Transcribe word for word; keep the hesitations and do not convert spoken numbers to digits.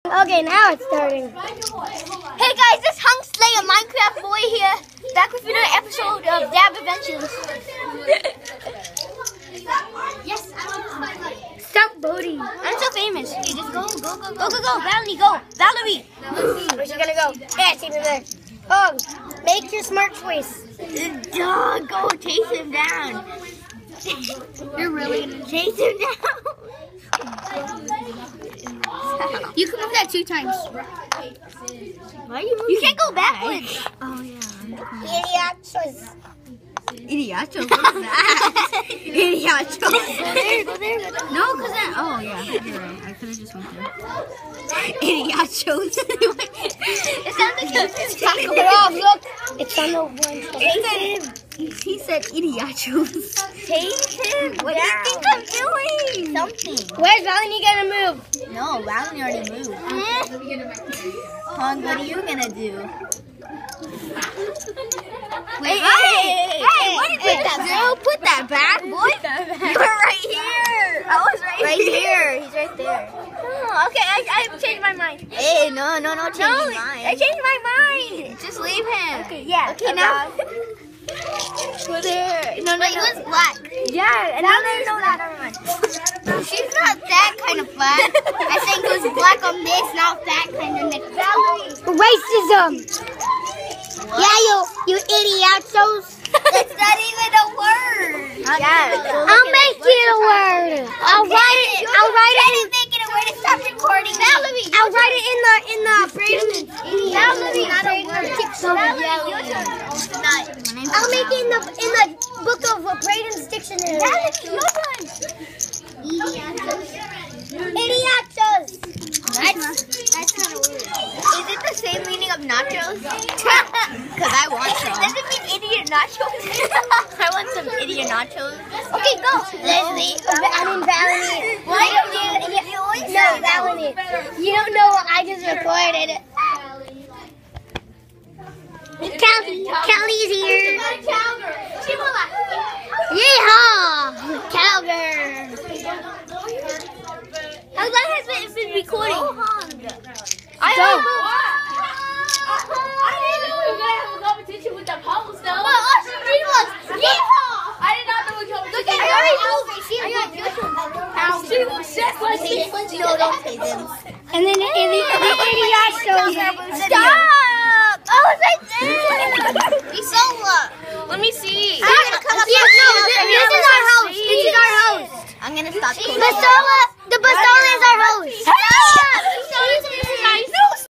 Okay, now it's starting. Hey guys, this Hung Slayer Minecraft boy here, back with another episode of Dab Adventures. Yes, I want to Stop boating. I'm so famous. Okay, just go, go, go, go, go, go, Valerie, go, Valerie. Where's she gonna go? Yeah, see me there. Oh, make your smart choice. Duh, go chase him down. You're really gonna Chase him down. You can move that two times. Why are you moving? You can't go backwards. Oh yeah. Idiachos. Idiachos? What is that? Idiachos. Go there, go there, go there. No, because that. Oh, yeah. You're right. I could have just went there. Idiachos. It sounds like a Tackle it off, look. It's on the one. He, he said Idiachos. Chase him. What do you think I'm doing? Something. Where's Valerie gonna move? No, Valerie already moved. Hung, what are you gonna do? Wait, Hey, hey, hey, hey, what is hey, that girl, put that back, boy. You were right here. I was right, Right here. here. He's right there. Oh, okay, I, I changed my mind. Hey, no, no, no, change No, your I mind. changed my mind. Just leave him. Okay, yeah. Okay, now. Go there. No, no, Wait, no. who's black? Yeah, and now there's no that. Never mind. She's not that kind of black. I think who's black on this, not that kind of neck. Valerie. Racism. Yeah, you, you idiachos. That's not even a word. Yeah. I'll make it a word. I'll write it. I'll write it. in. Make it a word and stop recording. Valerie. I'll write it in the in the Braden. Valerie, not a word. Valerie, your turn. Not. I'll make it in the in the book of uh, Braden's dictionary. Valerie, your turn. Idiachos. That's, that's not a word. Is it the same meaning of nachos? Because I want some. Does it mean idiot nachos? I want some idiot nachos. Okay, go. Leslie. I mean Valerie. Why don't you? You always No, say Valerie. You don't know what I just recorded. Callie, Callie's here. Yeehaw! Calgary. How long has it been recording? I don't know. I didn't know we were gonna have a competition with the post though. Well, Austin Green was. Yeehaw! I did not know we competition. Look at her. I got YouTube. She was just like she was. No, don't say them. And then the, the, the idiachos. Stop! Oh, it's right there. Isola. Let me see. Yeah, no, this is our host. This is our host. I'm gonna stop. Basola, the Basola is our host. Stop!